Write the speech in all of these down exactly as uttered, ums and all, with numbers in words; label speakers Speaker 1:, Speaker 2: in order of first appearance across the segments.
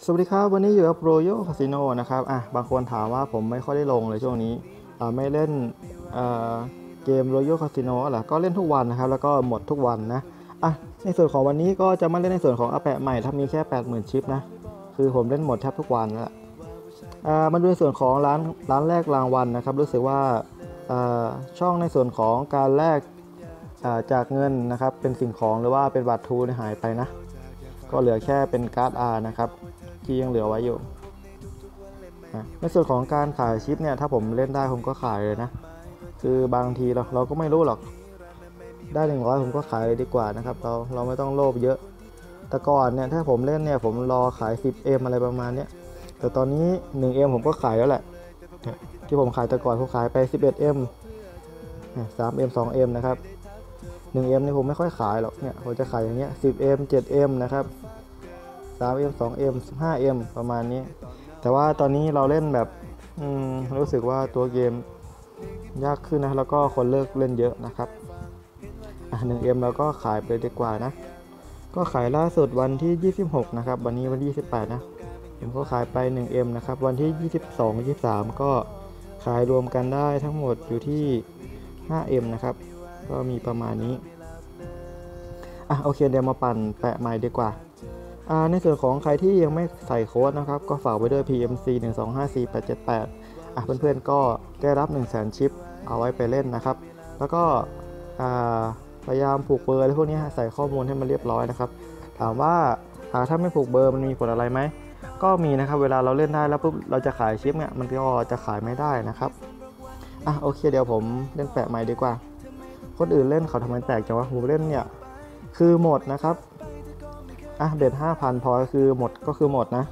Speaker 1: สวัสดีครับวันนี้อยู่กับโรโยคาสิโนนะครับอ่ะบางคนถามว่าผมไม่ค่อยได้ลงเลยช่วงนี้อ่าไม่เล่นเอ่อเกมโรโยคาสิโนหรอก็เล่นทุกวันนะครับแล้วก็หมดทุกวันนะอ่ะในส่วนของวันนี้ก็จะมาเล่นในส่วนของอาแปะใหม่ถ้ามีแค่ แปดหมื่น ชิปนะคือผมเล่นหมดแทบทุกวันแล้วอ่ามาดูในส่วนของร้านร้านแรกรางวัลนะครับรู้สึกว่าอ่าช่องในส่วนของการแลกอ่าจากเงินนะครับเป็นสิ่งของหรือว่าเป็นบัตรทูหายไปนะก็เหลือแค่เป็นการ์ด อาร์ นะครับที่ยังเหลือไว้อยู่ในส่วนของการขายชิปเนี่ยถ้าผมเล่นได้ผมก็ขายเลยนะคือบางทีเราเราก็ไม่รู้หรอกได้หนึ่งร้อยผมก็ขายเลยดีกว่านะครับเราเราไม่ต้องโลภเยอะแต่ก่อนเนี่ยถ้าผมเล่นเนี่ยผมรอขาย สิบเอ็ม อะไรประมาณนี้แต่ตอนนี้ หนึ่งเอ็ม ผมก็ขายแล้วแหละที่ผมขายแต่ก่อนผมขายไป สิบเอ็ดเอ็ม สามเอ็ม สองเอ็ม นะครับ หนึ่งเอ็ม นี่ผมไม่ค่อยขายหรอกเนี่ยผมจะขายอย่างเงี้ย สิบเอ็ม เจ็ดเอ็ม นะครับ สามเอ็ม สองเอ็ม ห้าเอ็ม ประมาณนี้แต่ว่าตอนนี้เราเล่นแบบรู้สึกว่าตัวเกมยากขึ้นนะแล้วก็คนเลิกเล่นเยอะนะครับอ่ะ หนึ่งเอ็ม เราก็ขายไปดีกว่านะก็ขายล่าสุดวันที่ยี่สิบหกนะครับวันนี้วันที่ยี่สิบแปดนะผมก็ขายไป หนึ่งเอ็ม นะครับวันที่ยี่สิบสอง ยี่สิบสามก็ขายรวมกันได้ทั้งหมดอยู่ที่ ห้าเอ็ม นะครับก็มีประมาณนี้อ่ะโอเคเดี๋ยวมาปั่นแปะใหม่ดีกว่าในส่วนของใครที่ยังไม่ใส่โค้ดนะครับก็ฝากไว้ด้วย พี เอ็ม ซี หนึ่ง สอง ห้า สี่ แปด เจ็ด แปด อ่ะเพื่อนๆก็ได้รับ หนึ่งแสน ชิปเอาไว้ไปเล่นนะครับแล้วก็พยายามผูกเบอร์อะไรพวกนี้ใส่ข้อมูลให้มันเรียบร้อยนะครับถามว่าถ้าไม่ผูกเบอร์มันมีผลอะไรไหมก็มีนะครับเวลาเราเล่นได้แล้วปุ๊บเราจะขายชิปเนี่ยมันก็จะขายไม่ได้นะครับอ่ะโอเคเดี๋ยวผมเล่นแปะใหม่ดีกว่าคนอื่นเล่นเขาทำไมแตกจังวะผมเล่นเนี่ยคือหมดนะครับอ่ะเบ็ด ห้าพัน พอคือหมดก็คือหมดนะ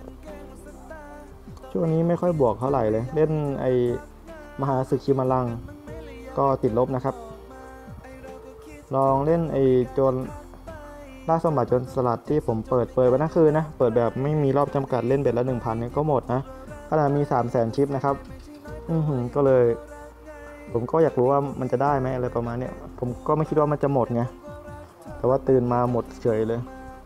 Speaker 1: ช่วงนี้ไม่ค่อยบวกเท่าไหร่เลยเล่นไอมหาศึกชิมาลังก็ติดลบนะครับลองเล่นไอโจรล่าสมบัติโจรสลัดที่ผมเปิดเปิดไปนั่นคือนะเปิดแบบไม่มีรอบจำกัดเล่นเบ็ดละ หนึ่งพัน เนี่ยก็หมดนะขนาดมี สามแสน ชิปนะครับอือหือก็เลยผมก็อยากรู้ว่ามันจะได้ไหมอะไรประมาณนี้ผมก็ไม่คิดว่ามันจะหมดไงแต่ว่าตื่นมาหมดเฉยเลย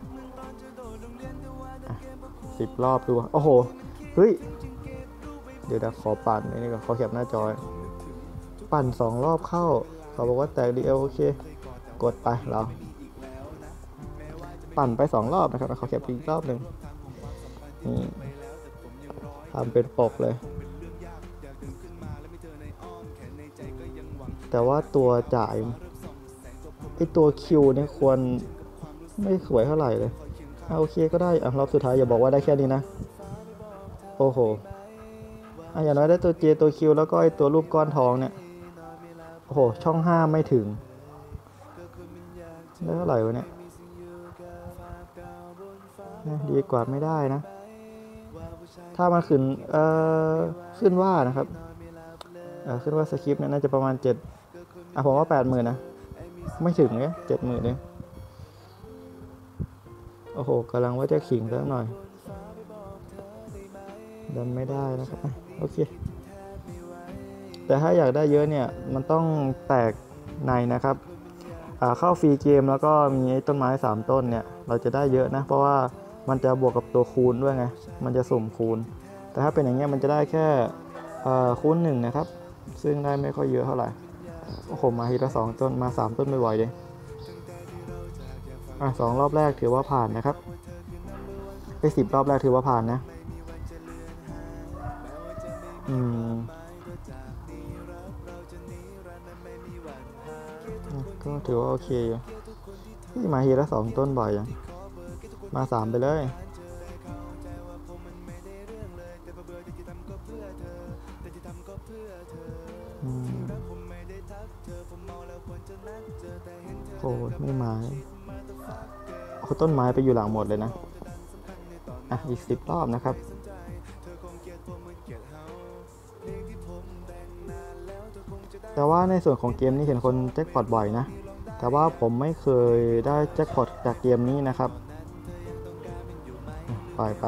Speaker 1: สิบรอบดูโอ้โหเฮ้ยเดี๋ยวขอปั่นนี่ก็ขอแคปหน้าจอปั่นสองรอบเข้าเขาบอกว่าแตกดีเอลโอเคกดไปเราปั่นไปสองรอบนะครับขอแคปอีกรอบหนึ่งนี่ทำเป็นปกเลยแต่ว่าตัวจ่ายไอตัวคิวเนี่ยควรไม่สวยเท่าไหร่เลยโอเคก็ได้อ่ะรอบสุดท้ายอย่าบอกว่าได้แค่นี้นะโอ้โหอ่ะอย่างน้อยได้ตัว J ตัว Q แล้วก็ไอตัวรูปก้อนทองเนี่ยโอ้โหช่องห้าไม่ถึงได้เท่าไหร่วะเนี่ยดีกว่าไม่ได้นะถ้ามันขึ้นเอ่อขึ้นว่านะครับเอ่อขึ้นว่าสคริปต์เนี่ยน่าจะประมาณเจ็ดอ่ะผมว่า แปดหมื่น นะไม่ถึงเนี่ย เจ็ดหมื่น เองโอ้โหกำลังว่าจะขิงสักหน่อยดันไม่ได้นะครับโอเคแต่ถ้าอยากได้เยอะเนี่ยมันต้องแตกในนะครับเข้าฟรีเกมแล้วก็มีต้นไม้สามต้นเนี่ยเราจะได้เยอะนะเพราะว่ามันจะบวกกับตัวคูณด้วยไงมันจะสุ่มคูณแต่ถ้าเป็นอย่างเงี้ยมันจะได้แค่คูณหนึ่งนะครับซึ่งได้ไม่ค่อยเยอะเท่าไหร่โอ้โหมาทีละสองต้นมาสามต้นไม่ไหวเลยอ่ะสองรอบแรกถือว่าผ่านนะครับไปสิบรอบแรกถือว่าผ่านนะอืมก็ถือว่าโอเคที่มาทีละสองต้นบ่อยยังมาสามไปเลยโอ้ไม่ไม้เอาต้นไม้ไปอยู่หลังหมดเลยนะอ่ะอีกสิบรอบนะครับแต่ว่าในส่วนของเกมนี้เห็นคนแจ็คพอตบ่อยนะแต่ว่าผมไม่เคยได้แจ็คพอตจากเกมนี้นะครับไปไป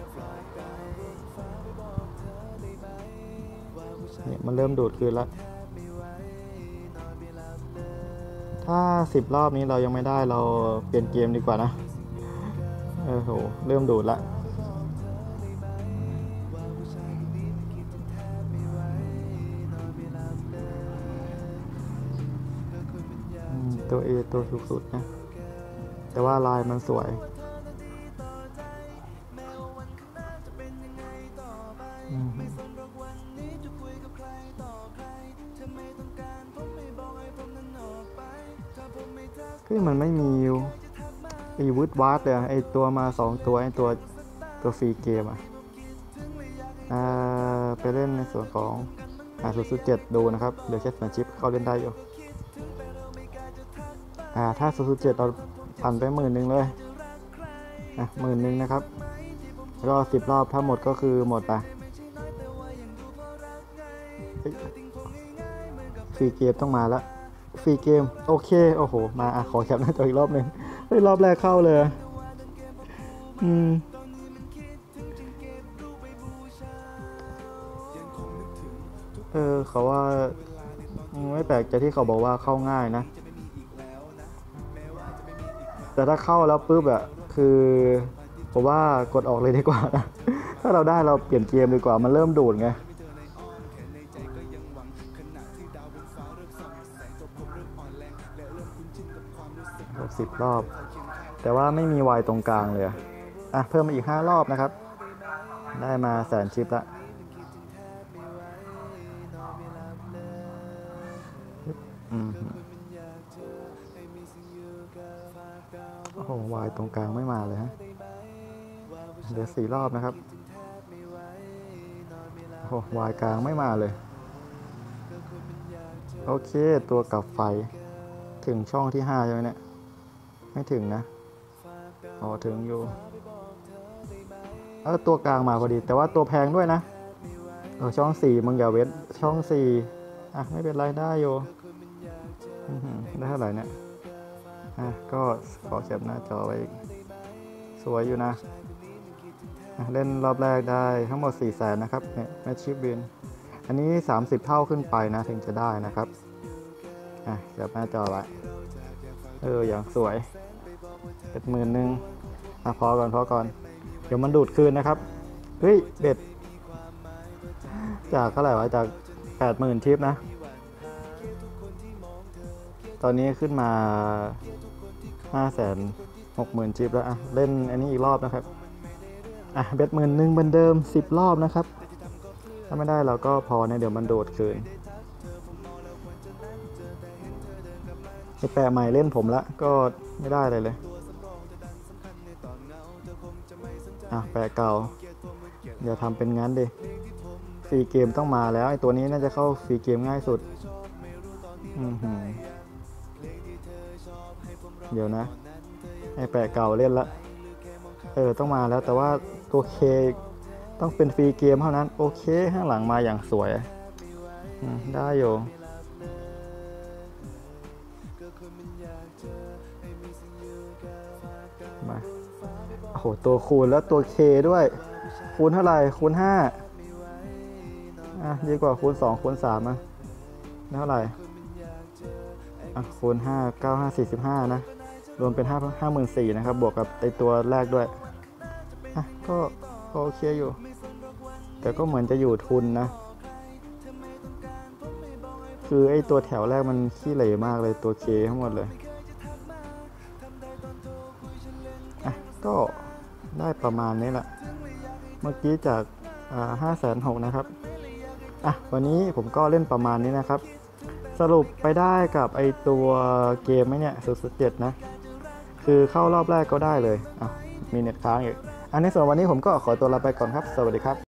Speaker 1: เนี่ยมันเริ่มดูดคืนแล้วถ้าสิบรอบนี้เรายังไม่ได้เราเปลี่ยนเกมดีกว่านะเออโหเริ่มดูดละตัว A ตัวถูกสุดนะแต่ว่าลายมันสวยคือมันไม่มีไอ้วูดวาร์ดเลยไอ้ตัวมาสองตัวไอ้ตัวตัวฟรีเกมอ่ะอ่าไปเล่นในส่วนของอ่าศูนย์ศูนย์เจ็ดดูนะครับเดี๋ยวแค่สมาชิปเข้าเล่นได้อยู่อ่าถ้าศูนย์ศูนย์เจ็ดเราผ่านไปหมื่นหนึ่งเลยอ่ะหมื่นหนึ่งนะครับแล้วก็สิบรอบถ้าหมดก็คือหมดไปฟรีเกมต้องมาแล้วฟรีเกมโอเคโอ้โหมาอ่ะขอแคปหน้าจออีกรอบหนึ่งเฮ้ยรอบแรกเข้าเลยอืมเออเขาว่าไม่แปลกใจที่เขาบอกว่าเข้าง่ายนะแต่ถ้าเข้าแล้วปุ๊บอะคือผมว่ากดออกเลยดีกว่านะถ้าเราได้เราเปลี่ยนเกมดีกว่ามันเริ่มดูดไงสิบรอบแต่ว่าไม่มีวายตรงกลางเลยอ่ะเพิ่มมาอีกห้ารอบนะครับได้มาแสนชิปละอืมโอ้โหวายตรงกลางไม่มาเลยฮะเดี๋ยวสี่รอบนะครับโอ้โหวายกลางไม่มาเลยโอเคตัวกับไฟถึงช่องที่ห้าใช่ไหมเนี่ยไม่ถึงนะอ๋อถึงอยู่เออตัวกลางมาพอดีแต่ว่าตัวแพงด้วยนะเออช่องสี่มึงอย่าเว้นช่องสี่อ่ะไม่เป็นไรได้อยู่ได้เท่าไหร่เนี่ยอ่ะก็ขอแคปหน้าจอไว้สวยอยู่นะเล่นรอบแรกได้ทั้งหมดสี่แสนนะครับเนี่ยแมชชีพวินอันนี้สามสิบเท่าขึ้นไปนะถึงจะได้นะครับอ่ะแคปหน้าจอไว้เอออย่างสวยเป็นหมื่นหนึ่งอ่ะพอก่อนพอก่อนเดี๋ยวมันดูดคืนนะครับเฮ้ยเบ็ดจากเท่าไหร่วะจากแปดหมื่นทิปนะตอนนี้ขึ้นมาห้าแสนหกหมื่นทิปแล้วอ่ะเล่นอันนี้อีกรอบนะครับอ่ะเบ็ดหมื่นหนึ่งเหมือนเดิมสิบรอบนะครับถ้าไม่ได้เราก็พอเนี่ยเดี๋ยวมันโดดคืนไอ้แปะใหม่เล่นผมละก็ไม่ได้เลยเลยอ่ะแปะเก่าอย่าทำเป็นงั้นดิฟรีเกมต้องมาแล้วไอ้ตัวนี้น่าจะเข้าฟรีเกมง่ายสุดอือหือเดี๋ยวนะไอ้แปะเก่าเล่นละเออต้องมาแล้วแต่ว่าตัวเคต้องเป็นฟรีเกมเท่านั้นโอเคข้างหลังมาอย่างสวยได้อยู่มาโอ้โหตัวคูณแล้วตัวเคด้วยคูณเท่าไหร่คูณห้าอ่ะดีกว่าคูณสองคูณสามอ่ะเท่าไหร่อ่ะคูณห้าเก้าห้าสี่สิบห้านะรวมเป็นห้าห้าหมื่นสี่นะครับบวกกับไอตัวแรกด้วยอ่ะก็โอเคอยู่แต่ก็เหมือนจะอยู่ทุนนะคือไอตัวแถวแรกมันขี้เหร่มากเลยตัวเคทั้งหมดเลยอ่ะก็ได้ประมาณนี้แหละเมื่อกี้จากห้าแสนหกนะครับอ่ะวันนี้ผมก็เล่นประมาณนี้นะครับสรุปไปได้กับไอตัวเกมไหมเนี่ยศูนย์ศูนย์เจ็ดนะคือเข้ารอบแรกก็ได้เลยอ่ะมีเน็ตค้างอีกอันนี้ส่วนวันนี้ผมก็ขอตัวลาไปก่อนครับสวัสดีครับ